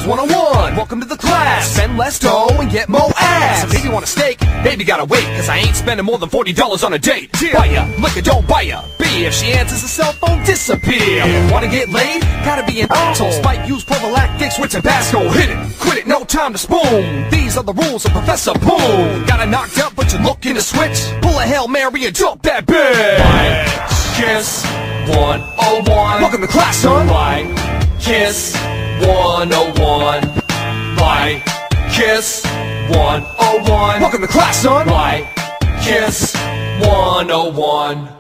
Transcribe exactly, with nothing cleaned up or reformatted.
Kiss one oh one. Welcome to the class. Spend less dough and get more ass. If baby want a steak, baby gotta wait, cause I ain't spending more than forty dollars on a date. Yeah. Buy ya, liquor, don't buy ya. B, if she answers the cell phone, disappear. Yeah. Wanna get laid? Gotta be an asshole. Spike, use prophylactics with Tabasco. Hit it, quit it, no time to spoon. These are the rules of Professor Boom. Got it knocked up, but you're looking to switch. Pull a Hail Mary and jump that bitch. Kiss one oh one. Welcome to class, son. Like Kiss one oh one. Like Kiss one oh one. Welcome to class, son. Like Kiss one oh one.